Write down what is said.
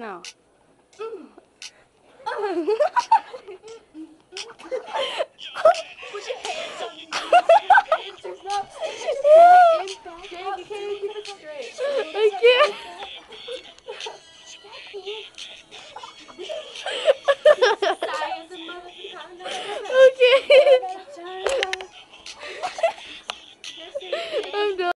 No. Put your hands on your knees. Your hands are up. Just pull it in back up. Keep it straight. I can't.